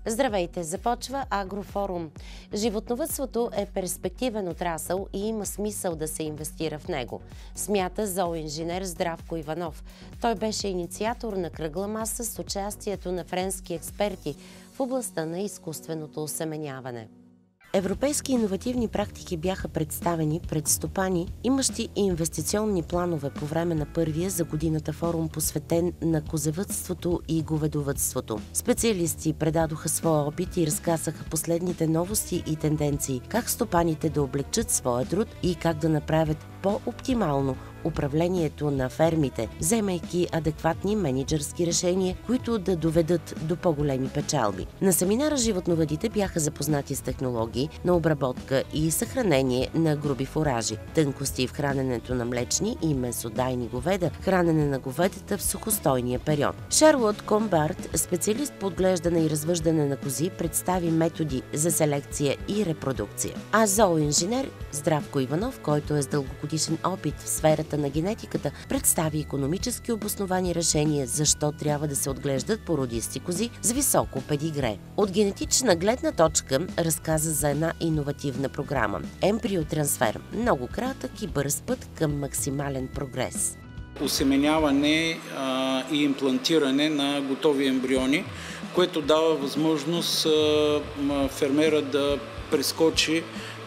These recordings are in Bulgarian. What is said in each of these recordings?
Здравейте! Започва Агрофорум. Животновъдството е перспективен отрасъл и има смисъл да се инвестира в него, смята зооинженер Здравко Иванов. Той беше инициатор на кръгла маса с участието на френски експерти в областта на изкуственото осеменяване. Европейски иновативни практики бяха представени пред стопани, имащи инвестиционни планове по време на първия за годината форум, посветен на козевъдството и говедовъдството. Специалисти предадоха своя опит и разказаха последните новости и тенденции, как стопаните да облегчат своя труд и как да направят по-оптимално управлението на фермите, вземайки адекватни мениджърски решения, които да доведат до по-големи печалби. На семинара животновъдите бяха запознати с технологии на обработка и съхранение на груби фуражи, тънкости в храненето на млечни и месодайни говеда, хранене на говедата в сухостойния период. Шарлот Комбард, специалист по отглеждане и развъждане на кози, представи методи за селекция и репродукция. А зооинженер Здравко Иванов, който е с дългогодишен опит в сферата на генетиката, представи икономически обосновани решения защо трябва да се отглеждат породисти кози с високо педигре. От генетична гледна точка разказа за една иновативна програма – ембриотрансфер, много кратък и бърз път към максимален прогрес. Осеменяване и имплантиране на готови ембриони, което дава възможност фермера да прескочи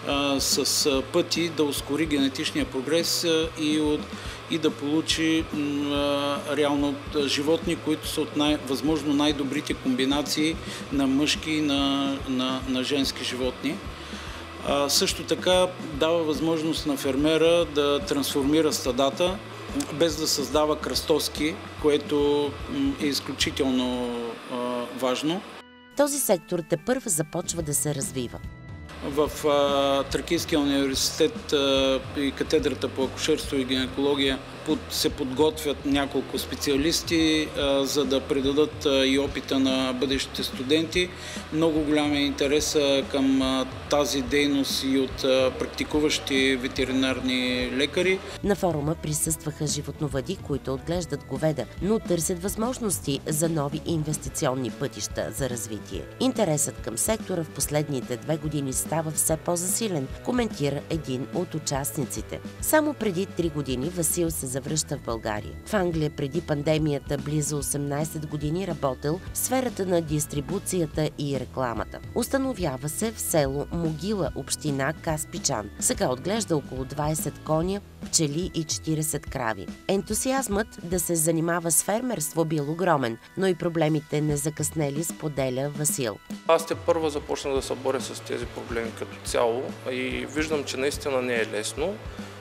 с пъти, да ускори генетичния прогрес и да получи реално животни, които са от възможно най-добрите комбинации на мъжки и на женски животни. Също така дава възможност на фермера да трансформира стадата, без да създава кръстоски, което е изключително важно. Този сектор тепърва започва да се развива. В Тракийския университет и катедрата по акушерство и гинекология се подготвят няколко специалисти, за да предадат и опита на бъдещите студенти. Много голям е интерес към тази дейност и от практикуващи ветеринарни лекари. На форума присъстваха животновъди, които отглеждат говеда, но търсят възможности за нови инвестиционни пътища за развитие. Интересът към сектора в последните 2 години става все по-засилен, коментира един от участниците. Само преди 3 години Васил се завръща в България. В Англия преди пандемията близо 18 години работил в сферата на дистрибуцията и рекламата. Установява се в село Могила, община Каспичан. Сега отглежда около 20 коня, пчели и 40 крави. Ентусиазмът да се занимава с фермерство бил огромен, но и проблемите не закъснели, споделя Васил. Аз тепърва започнах да се боря с тези проблеми като цяло и виждам, че наистина не е лесно,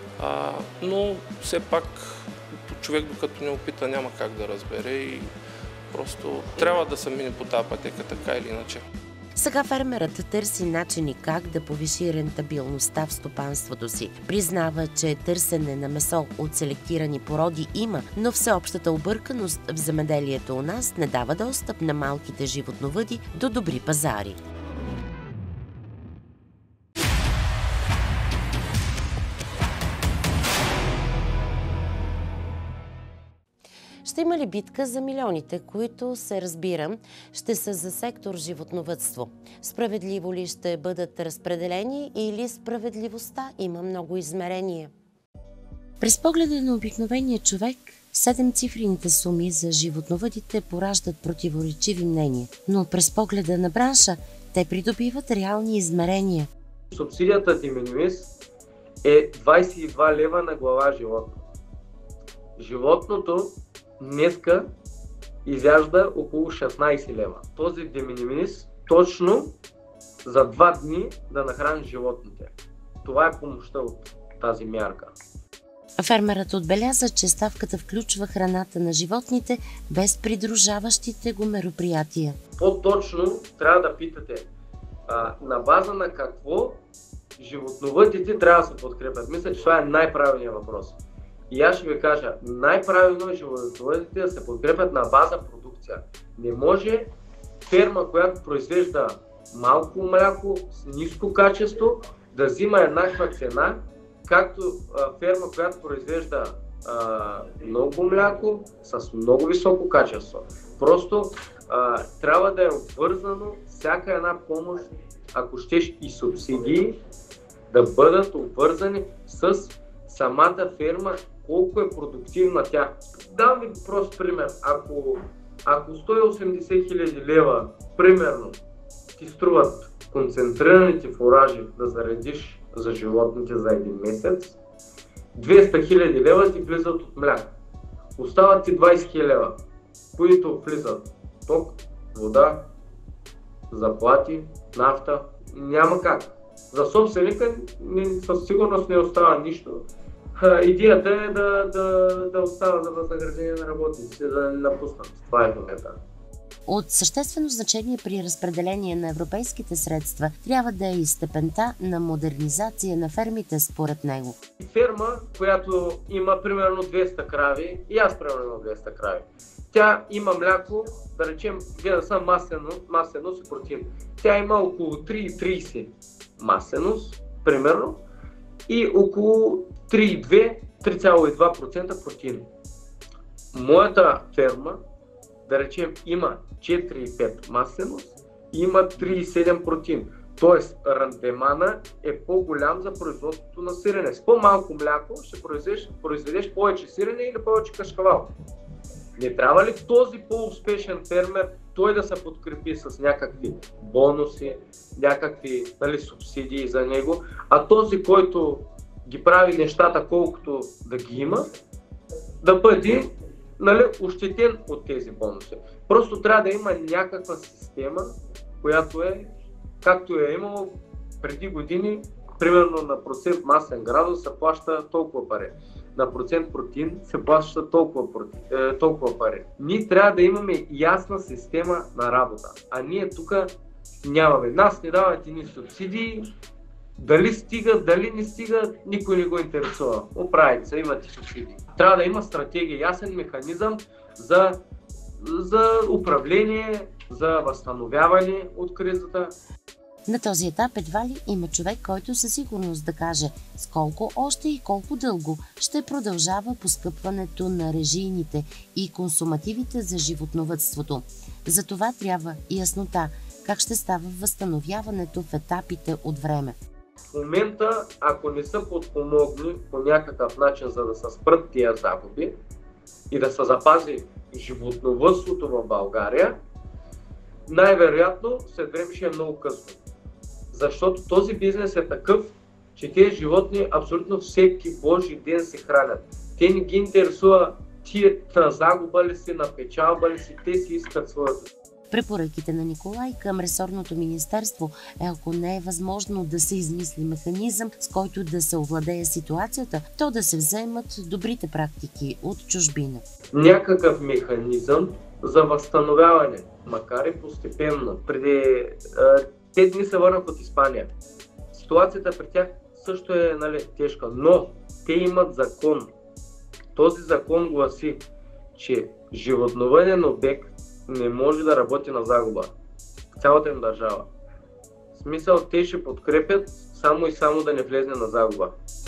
но все пак човек докато не опита няма как да разбере и просто трябва да се мине по тази пътека така или иначе. Сега фермерът търси начини как да повиши рентабилността в стопанството си. Признава, че търсене на месо от селектирани породи има, но всеобщата обърканост в земеделието у нас не дава достъп на малките животновъди до добри пазари. Ще има ли битка за милионите, които, се разбира, ще са за сектор животновъдство? Справедливо ли ще бъдат разпределени или справедливостта има много измерения? През погледа на обикновения човек, 7-цифрените суми за животновъдите пораждат противоречиви мнения, но през погледа на бранша те придобиват реални измерения. Субсидията de minimis е 22 лева на глава животно. Животното днеска изяжда около 16 лева. Този de minimis точно за 2 дни да нахрани животните. Това е помощта от тази мярка. Фермерът отбеляза, че ставката включва храната на животните без придружаващите го мероприятия. По-точно трябва да питате на база на какво животновъдите трябва да се подкрепят. Мисля, че това е най-правилният въпрос. И аз ще ви кажа, най-правилно е животновъдите да се подкрепят на база продукция. Не може ферма, която произвежда малко мляко с ниско качество, да взима еднаква цена, както ферма, която произвежда много мляко с много високо качество. Просто трябва да е обвързано всяка една помощ, ако щеш и субсидии, да бъдат обвързани с самата ферма, колко е продуктивна тя. Дам ви прост пример. Ако 180 хиляди лева, примерно, ти струват концентрираните фуражи да заредиш за животните за един месец, 200 хиляди лева ти влизат от мляко. Остават ти 20 хиляди лева, които влизат ток, вода, заплати, нафта. Няма как. За собственика със сигурност не остава нищо. Идеята е да остава за възнаграждение на работниците, да не напуснат. Това е момента. От съществено значение при разпределение на европейските средства трябва да е и степента на модернизация на фермите според него. Ферма, която има примерно 200 крави, и аз примерно имам 200 крави, тя има мляко, да речем, гледа съм масеност и протеин. Тя има около 3,30 масеност, примерно, и около 3,2% протеин. Моята ферма, да речем, има 4,5 масеност и има 3,7 протеин. Тоест, рандемана е по-голям за производството на сирене. С по-малко мляко ще произведеш повече сирене или повече кашкавал. Не трябва ли този по-успешен фермер той да се подкрепи с някакви бонуси, някакви субсидии за него, а този, който ги прави нещата колкото да ги има, да бъде ощетен от тези бонуси. Просто трябва да има някаква система, която е, както е имало преди години, примерно на процент масен градус се плаща толкова пари, на процент протеин се плаща толкова пари. Ние трябва да имаме ясна система на работа, а ние тук нямаме. Нас не дават ни субсидии, дали стига, дали не стига, никой не го интересува. Оправите се, имате субсидии. Трябва да има стратегия, ясен механизъм за управление, за възстановяване от кризата. На този етап едва ли има човек, който със сигурност да каже с колко още и колко дълго ще продължава поскъпването на режийните и консумативите за животновъдството. За това трябва яснота как ще става възстановяването в етапите от време. В момента, ако не са подпомогни по някакъв начин, за да се спрат тия загуби и да се запази животновъдството в България, най-вероятно след време ще е много късно. Защото този бизнес е такъв, че тези животни абсолютно всеки божи ден се хранят. Те не ги интересува тия загуба ли си, на печалба ли си, те си искат своето. Препоръките на Николай към ресорното министерство е, ако не е възможно да се измисли механизъм, с който да се овладее ситуацията, то да се вземат добрите практики от чужбина. Някакъв механизъм за възстановяване, макар и постепенно. Преди те дни се върнах от Испания. Ситуацията при тях също е тежка, но те имат закон. Този закон гласи, че животновъден обект не може да работи на загуба. Цялата им държава. В смисъл, те ще подкрепят само и само да не влезне на загуба.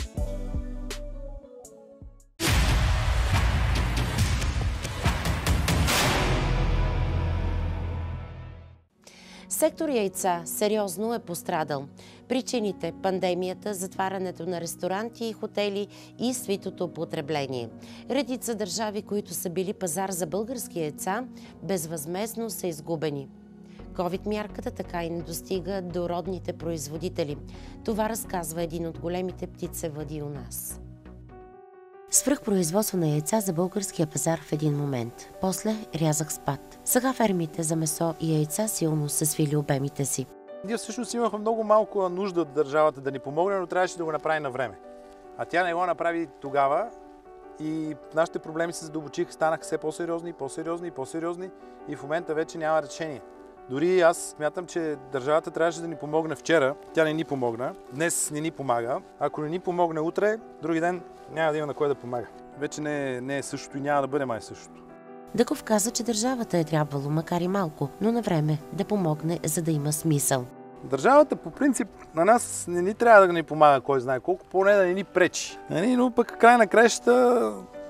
Сектор яйца сериозно е пострадал. Причините – пандемията, затварянето на ресторанти и хотели и свитото потребление. Редица държави, които са били пазар за български яйца, безвъзмездно са изгубени. Ковид-мярката така и не достига до родните производители. Това разказва един от големите птицевъди у нас. Свръхпроизводство на яйца за българския пазар в един момент. После рязък спад. Сега фермите за месо и яйца силно са свили обемите си. Ние всъщност имахме много малко нужда от държавата да ни помогне, но трябваше да го направи на време. А тя не го направи тогава и нашите проблеми се задълбочиха, станаха все по-сериозни, по-сериозни и по-сериозни и в момента вече няма решение. Дори аз смятам, че държавата трябваше да ни помогне вчера, тя не ни помогна, днес не ни помага. Ако не ни помогне утре, други ден няма да има на кой да помага. Вече не е същото и няма да бъде май същото. Дъков каза, че държавата е трябвало, макар и малко, но на време да помогне, за да има смисъл. Държавата по принцип на нас не ни трябва да ни помага кой знае колко, поне да не ни пречи. Но пък край на краищата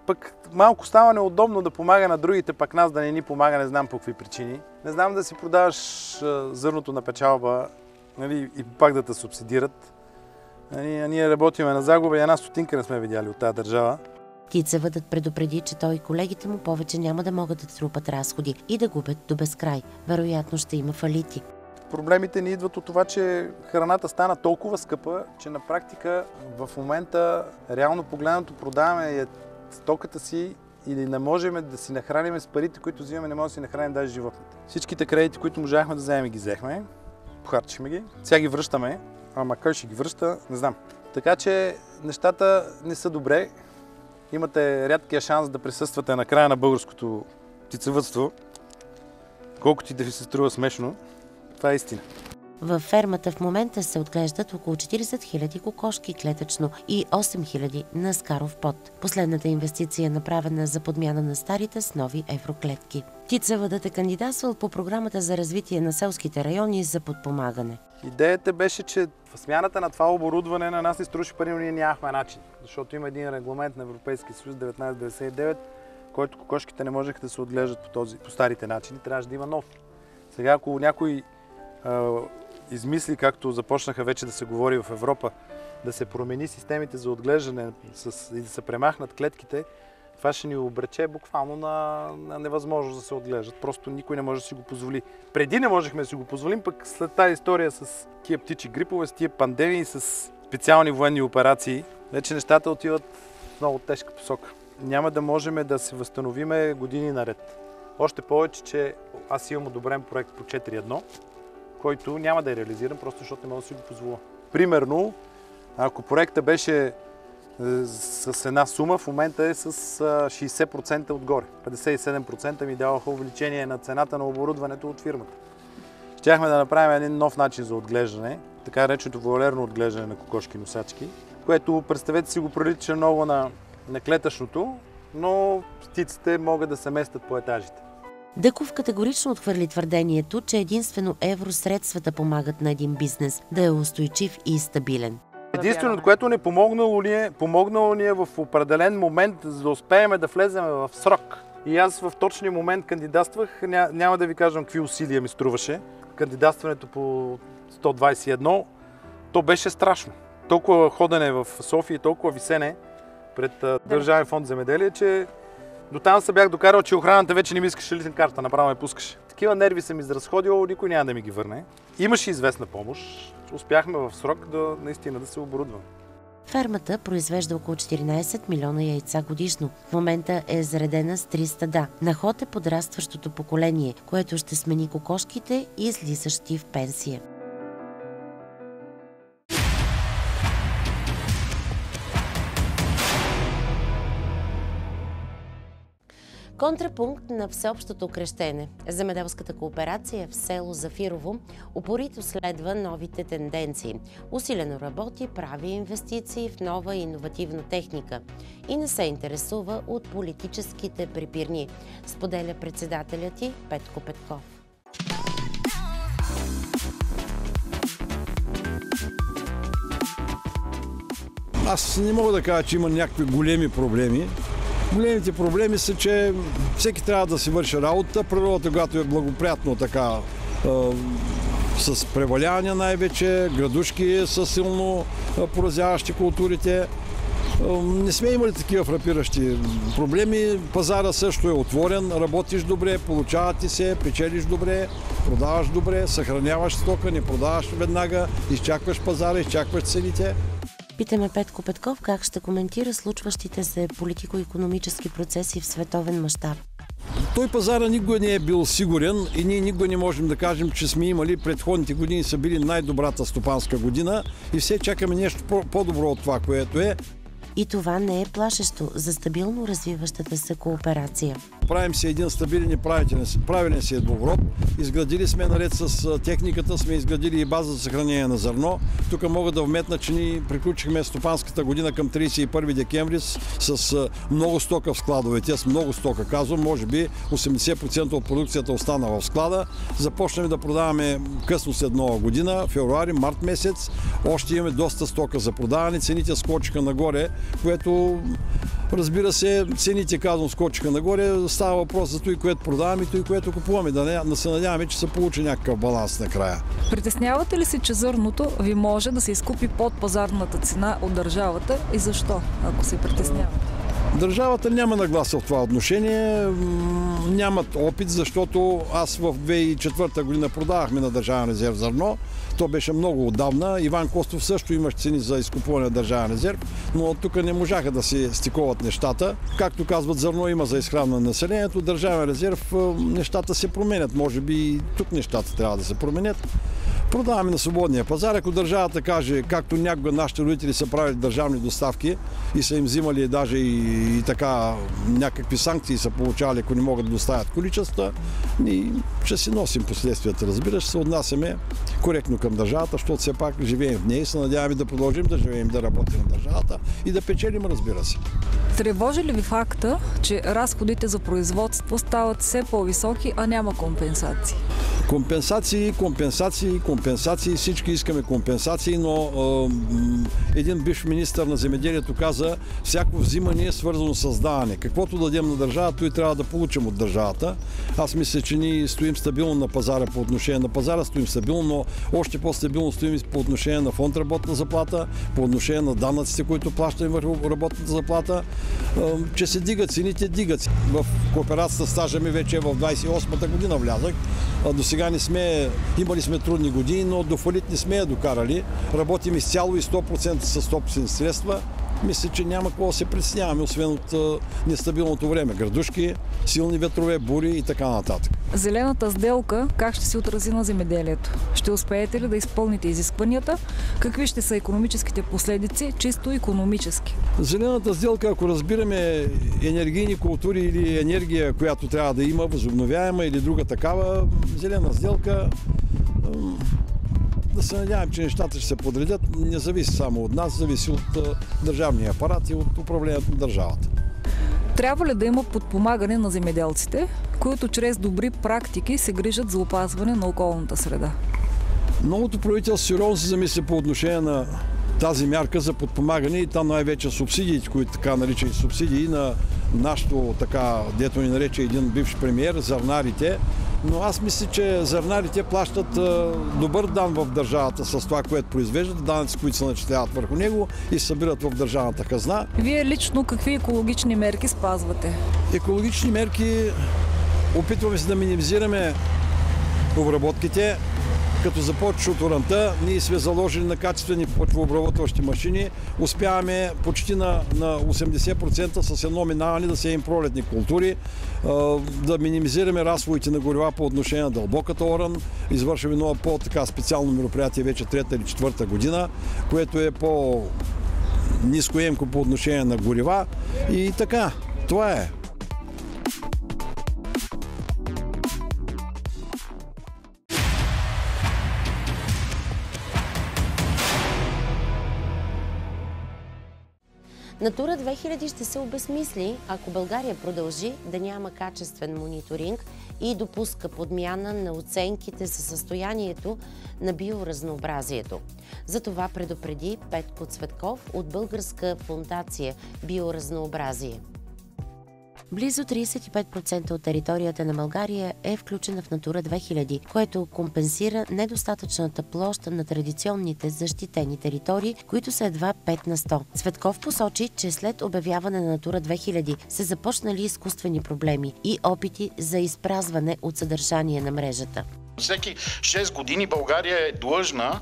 пък малко става неудобно да помага на другите, пък нас да не ни помага, не знам по какви причини. Не знам да си продаваш зърното на печалба, нали, и пак да те субсидират. Ние работиме на загуба и една стотинка не сме видяли от тази държава. Птицевъдът предупреди, че той и колегите му повече няма да могат да трупат разходи и да губят до безкрай. Вероятно ще има фалити. Проблемите ни идват от това, че храната стана толкова скъпа, че на практика в момента реално погледнато продаваме стоката си или не можем да си нахраним с парите, които взимаме, не можем да си нахраним даже животните. Всичките кредити, които можахме да вземем, ги взехме, похарчихме ги, сега ги връщаме, ама кой ще ги връща, не знам. Така че нещата не са добре. Имате рядкия шанс да присъствате на края на българското птицевъдство, колкото и да ви се струва смешно. Това е истина. Във фермата в момента се отглеждат около 40 000 кокошки клетъчно и 8 000 на скаров пот. Последната инвестиция е направена за подмяна на старите с нови евроклетки. Птицевъдът е кандидатствал по програмата за развитие на селските райони за подпомагане. Идеята беше, че в смяната на това оборудване на нас ни струваше пари, но ние нямахме начин. Защото има един регламент на Европейския съюз 1999, който кокошките не можеха да се отглеждат по старите начини, трябваше да има нов. Сега, ако някой измисли, както започнаха вече да се говори в Европа, да се промени системите за отглеждане и да се премахнат клетките, това ще ни обрече буквално на невъзможност да се отглеждат. Просто никой не може да си го позволи. Преди не можехме да си го позволим, пък след тази история с тия птичи грипове, с тия пандемии, с специални военни операции, вече нещата отиват в много тежка посока. Няма да можем да се възстановиме години наред. Още повече, че аз имам одобрен проект по 4.1, който няма да е реализиран, просто защото не мога да си го позволя. Примерно, ако проектът беше с една сума, в момента е с 60% отгоре. 57% ми даваха увеличение на цената на оборудването от фирмата. Щяхме да направим един нов начин за отглеждане, така нареченото вуалерно отглеждане на кокошки носачки, което, представете си, го прилича много на клетъчното, но птиците могат да се местят по етажите. Дъков категорично отхвърли твърдението, че единствено евросредствата помагат на един бизнес да е устойчив и стабилен. Единственото, което ни помогнало ни е в определен момент, за да успеем да влезем в срок. И аз в точния момент кандидатствах, няма да ви кажам какви усилия ми струваше. Кандидатстването по 121, то беше страшно. Толкова ходене в София и толкова висене пред Държавен фонд земеделие, че до там се бях докарал, че охраната вече не ми искаше лична карта, направо ме пускаше. Такива нерви съм изразходил, никой няма да ми ги върне. Имаше известна помощ, успяхме в срок наистина да се оборудваме. Фермата произвежда около 14 милиона яйца годишно. В момента е заредена с 3 стада. На ход е подрастващото поколение, което ще смени кокошките и излизащи в пенсия. Контрапункт на всеобщото крещене. Земеделската кооперация в село Зафирово упорито следва новите тенденции. Усилено работи, прави инвестиции в нова и иновативна техника и не се интересува от политическите препирни, споделя председателят ѝ Петко Петков. Аз не мога да кажа, че има някакви големи проблеми. Големите проблеми са, че всеки трябва да си върши работа. Природата, когато е благоприятно така, с преваляване най-вече, градушки са силно поразяващи културите. Не сме имали такива фрапиращи проблеми. Пазара също е отворен, работиш добре, получава ти се, печелиш добре, продаваш добре, съхраняваш стока, не продаваш веднага, изчакваш пазара, изчакваш цените. Питаме Петко Петков как ще коментира случващите се политико-икономически процеси в световен мащаб. Той пазара никога не е бил сигурен и ние никога не можем да кажем, че сме имали предходните години са били най-добрата стопанска година и все чакаме нещо по-добро от това, което е. И това не е плашещо за стабилно развиващата се кооперация. Правим си един стабилен и правилен си едвород. Изградили сме, наред с техниката, сме изградили и база за съхранение на зърно. Тук мога да вметна, че ние приключихме стопанската година към 31 декември с много стока в складовете. С много стока, казвам, може би 80% от продукцията остана в склада. Започнем да продаваме късно след нова година, февруари, март месец. Още имаме доста стока за продаване. Цените скочиха нагоре, което Разбира се, цените, казвам, скочиха нагоре. Става въпрос за той, което продаваме и той, което купуваме. Да се надяваме, че се получи някакъв баланс накрая. Притеснявате ли се, че зърното ви може да се изкупи под пазарната цена от държавата и защо, ако се притеснявате? Държавата няма нагласа в това отношение, нямат опит, защото аз в 2004 година продавахме на Държавен резерв зърно. То беше много отдавна. Иван Костов също имаше цени за изкупуване на Държавен резерв, но тук не можаха да се стиковат нещата. Както казват, зърно има за изхранване на населението. Държавен резерв нещата се променят. Може би и тук нещата трябва да се променят. Продаваме на свободния пазар. Ако държавата каже, както някога нашите родители са правили държавни доставки и са им взимали даже и така някакви санкции са получавали, ако не могат да доставят количества, ние ще си носим последствията, разбира, ще се отнасяме коректно към държавата, защото все пак живеем в нея и се надяваме да продължим да живеем, да работим в държавата и да печелим, разбира се. Тревожи ли ви факта, че разходите за производство стават все по-високи, а няма компенсации? Компенсации, всички искаме компенсации, но един бивш министър на земеделието каза, всяко взимане е свързано с даване. Каквото дадем на държавата, той трябва да получим от държавата. Аз мисля, че ние стоим стабилно на пазара по отношение на пазара, стоим стабилно, но още по-стабилно стоим по отношение на фонд работна заплата, по отношение на данъците, които плащаме върху работната заплата, че се дигат цените, дигат. В кооперацията стажа ми вече в 28-та година влязах. До сега не сме, имали сме трудни години, но до фалит не сме я докарали. Работим изцяло и 100% с собствени средства. Мисля, че няма какво да се притесняваме, освен от нестабилното време. Градушки, силни ветрове, бури и така нататък. Зелената сделка как ще се отрази на земеделието? Ще успеете ли да изпълните изискванията? Какви ще са икономическите последици, чисто икономически? Зелената сделка, ако разбираме енергийни култури или енергия, която трябва да има, възобновяема или друга такава, зелена сделка, да се надявам, че нещата ще се подредят. Не зависи само от нас, зависи от държавния апарат и от управлението на държавата. Трябва ли да има подпомагане на земеделците, които чрез добри практики се грижат за опазване на околната среда? Новото правителство сериозно се замисля по отношение на тази мярка за подпомагане и там най-вече субсидиите, които така наричани субсидии на нашото, така, дето ни нарече един бивш премиер, зърнарите. Но аз мисля, че зърнарите плащат добър дан в държавата с това, което произвеждат, данъци, които се начисляват върху него и се събират в държавната хазна. Вие лично какви екологични мерки спазвате? Екологични мерки опитваме се да минимизираме обработките. Като започва от оранта, ние сме заложили на качествени почвообработващи машини. Успяваме почти на 80% с едно минаване да сеем пролетни култури, да минимизираме разходите на горива по отношение на дълбоката оран. Извършваме едно по-така специално мероприятие вече 3-та или 4-та година, което е по-нискоемко по отношение на горива. И така, това е. Натура 2000 ще се обезмисли, ако България продължи да няма качествен мониторинг и допуска подмяна на оценките за състоянието на биоразнообразието. За това предупреди Петко Цветков от Българска фондация Биоразнообразие. Близо 35% от територията на България е включена в Натура 2000, което компенсира недостатъчната площ на традиционните защитени територии, които са едва 5 на 100. Цветков посочи, че след обявяване на Натура 2000 се започнали изкуствени проблеми и опити за изпразване от съдържание на мрежата. Всеки 6 години България е длъжна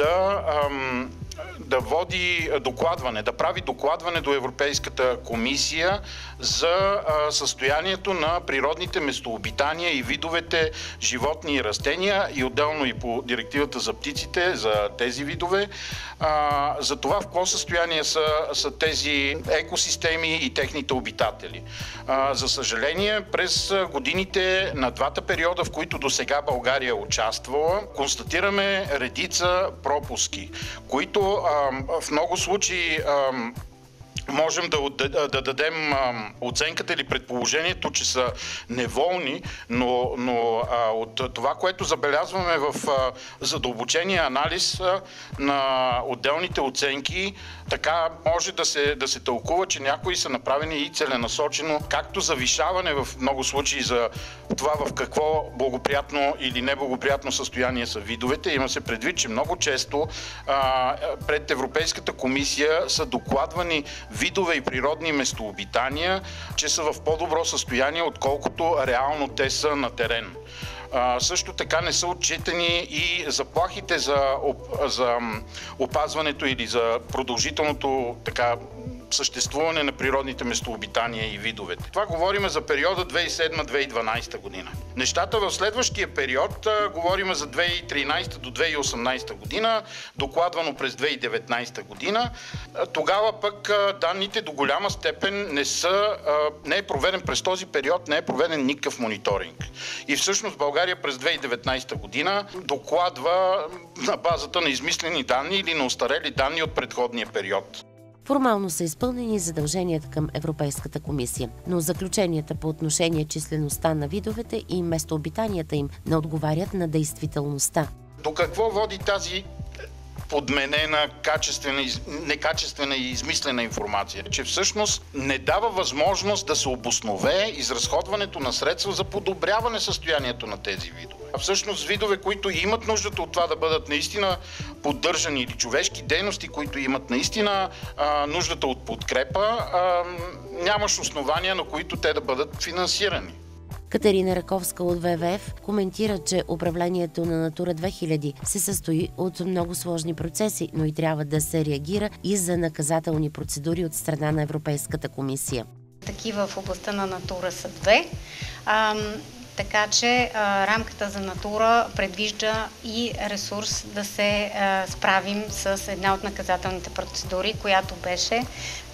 да води докладване, да прави докладване до Европейската комисия за състоянието на природните местообитания и видовете животни и растения и отделно и по директивата за птиците, за тези видове, за това в какво състояние са тези екосистеми и техните обитатели. За съжаление, през годините на двата периода, в които до сега България е участвала, констатираме редица пропуски, които в много случаи можем да дадем оценката или предположението, че са неволни, но от това, което забелязваме в задълбочения анализ на отделните оценки, така може да се тълкува, че някои са направени и целенасочено, както завишаване в много случаи за това в какво благоприятно или неблагоприятно състояние са видовете. Има се предвид, че много често пред Европейската комисия са докладвани видове и природни местообитания, че са в по-добро състояние, отколкото реално те са на терен. Също така не са отчетени и заплахите за опазването или за продължителното съществуване на природните местообитания и видовете. Това говорим за периода 2007-2012 година. Нещата в следващия период говорим за 2013 до 2018 година, докладвано през 2019 година. Тогава пък данните до голяма степен не е проведен през този период, не е проведен никакъв мониторинг. И всъщност България през 2019 година докладва на базата на измислени данни или на остарели данни от предходния период. Формално са изпълнени задълженията към Европейската комисия, но заключенията по отношение числеността на видовете и местообитанията им не отговарят на действителността. До какво води тази подменена, некачествена и измислена информация? Че всъщност не дава възможност да се обоснове изразходването на средства за подобряване състоянието на тези видове. А всъщност видове, които имат нуждата от това да бъдат наистина поддържани, или човешки дейности, които имат наистина нуждата от подкрепа, нямаш основания, на които те да бъдат финансирани. Катерина Раковска от ВВФ коментира, че управлението на Натура 2000 се състои от много сложни процеси, но и трябва да се реагира и за наказателни процедури от страна на Европейската комисия. Такива в областта на Натура са две. Така че рамката за Натура предвижда и ресурс да се справим с една от наказателните процедури, която беше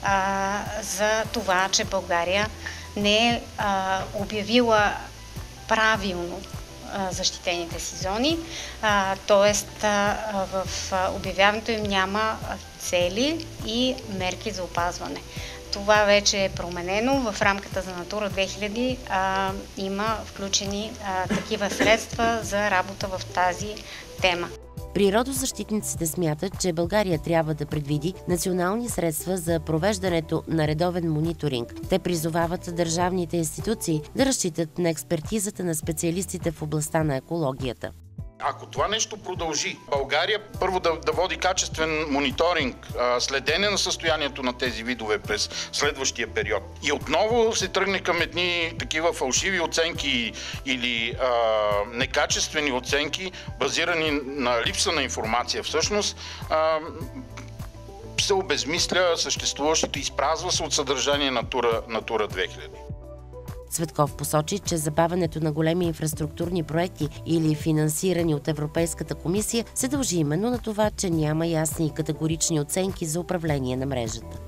за това, че България не е обявила правилно защитените си зони, т.е. в обявяването им няма цели и мерки за опазване. Това вече е променено. В рамката за Натура 2000 има включени такива средства за работа в тази тема. Природозащитниците смятат, че България трябва да предвиди национални средства за провеждането на редовен мониторинг. Те призовават държавните институции да разчитат на експертизата на специалистите в областта на екологията. Ако това нещо продължи, България първо да води качествен мониторинг, следене на състоянието на тези видове през следващия период и отново се тръгне към едни такива фалшиви оценки или некачествени оценки, базирани на липса на информация, всъщност се обезмисля съществуващото и изпразва се от съдържание на Натура 2000. Цветков посочи, че забавянето на големи инфраструктурни проекти или финансирани от Европейската комисия се дължи именно на това, че няма ясни и категорични оценки за управление на мрежата.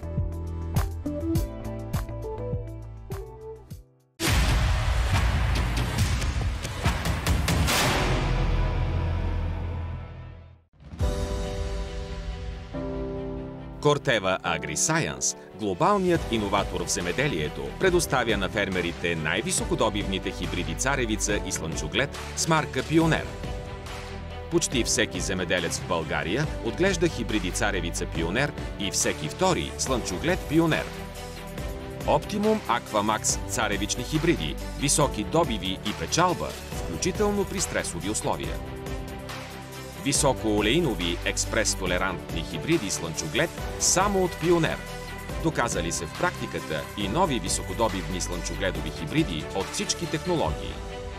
Corteva AgriScience, глобалният иноватор в земеделието, предоставя на фермерите най-високодобивните хибриди царевица и слънчоглед с марка Пионер. Почти всеки земеделец в България отглежда хибриди царевица Пионер и всеки втори слънчоглед Пионер. Оптимум Аквамакс царевични хибриди, високи добиви и печалба, включително при стресови условия. Високоолеинови експрес-толерантни хибриди слънчоглед само от Пионер. Доказали се в практиката и нови високодобивни слънчогледови хибриди от всички технологии.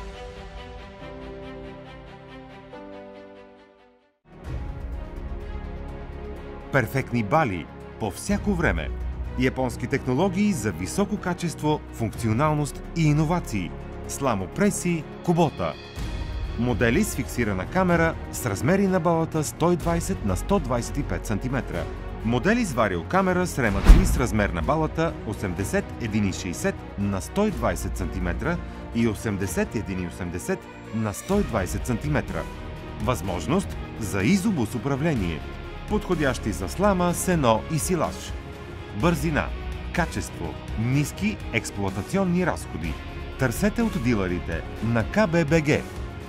Перфектни бали по всяко време. Японски технологии за високо качество, функционалност и иновации. Сламопреси Кубота. Модели с фиксирана камера с размери на балата 120 на 125 см. Модели с вариокамера с рема 3 с размер на балата 81,60 на 120 см и 81,80 на 120 см. Възможност за изобус управление. Подходящи за слама, сено и силаж. Бързина. качество, ниски експлоатационни разходи. Търсете от дилърите на КББГ.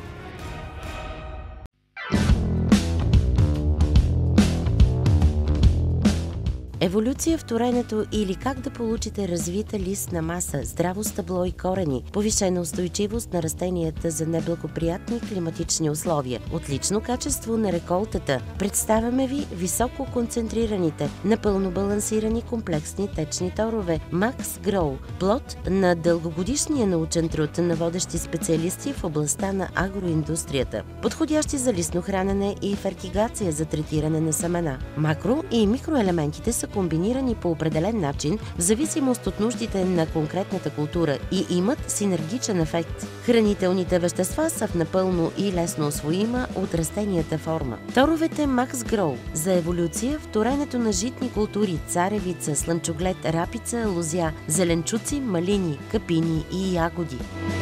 Еволюция в торенето или как да получите развита листна маса, здраво стъбло и корени, повишена устойчивост на растенията за неблагоприятни климатични условия, отлично качество на реколтата. Представяме ви високо концентрираните, напълно балансирани комплексни течни торове Max Grow, плод на дългогодишния научен труд на водещи специалисти в областта на агроиндустрията, подходящи за листно хранене и фертигация за третиране на семена. Макро и микроелементите са комбинирани по определен начин в зависимост от нуждите на конкретната култура и имат синергичен ефект. Хранителните вещества са в напълно и лесно усвоима от растенията форма. Торовете Max Grow за еволюция в торенето на житни култури царевица, слънчоглед, рапица, лозя, зеленчуци, малини, капини и ягоди.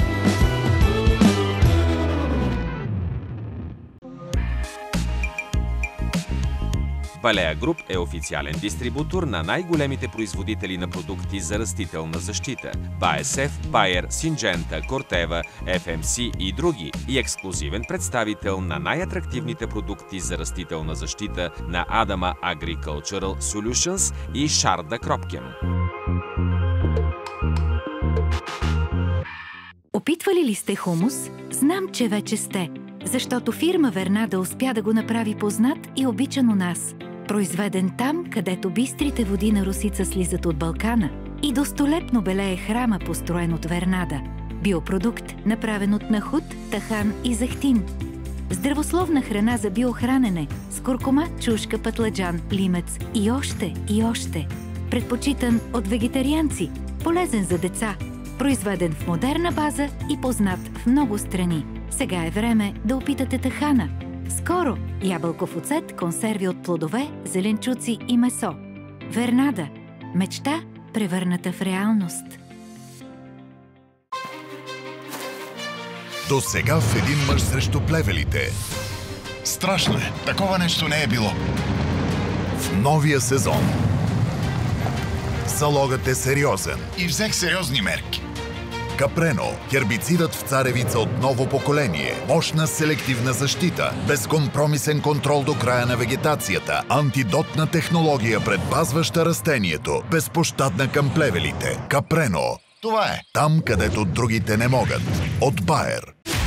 Балеа Груп е официален дистрибутор на най-големите производители на продукти за растителна защита – BASF, Bayer, Syngenta, Corteva, FMC и други и ексклузивен представител на най-атрактивните продукти за растителна защита на Adama Agricultural Solutions и Шарда Кропкен. Опитвали ли сте хумус? Знам, че вече сте, защото фирма Вернада успя да го направи познат и обичан у нас. Произведен там, където бистрите води на Русица слизат от Балкана и достолепно белее храма, построен от Вернада. Биопродукт, направен от нахут, тахан и зехтин. Здравословна храна за биохранене с куркума, чушка, пътладжан, лимец и още, и още. Предпочитан от вегетарианци, полезен за деца, произведен в модерна база и познат в много страни. Сега е време да опитате тахана. Скоро ябълков оцет, консерви от плодове, зеленчуци и месо. Вернада. Мечта, превърната в реалност. До сега в един мъж срещу плевелите. Страшно е. Такова нещо не е било. В новия сезон. Залогът е сериозен. И взех сериозни мерки. Капрено – хербицидът в царевица от ново поколение. Мощна селективна защита. Безкомпромисен контрол до края на вегетацията. Антидотна технология, предпазваща растението. Безпощадна към плевелите. Капрено. Това е. Там, където другите не могат. От Bayer.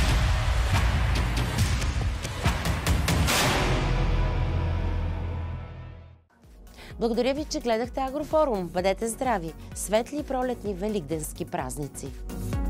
Благодаря ви, че гледахте Агрофорум. Бъдете здрави! Светли пролетни великденски празници!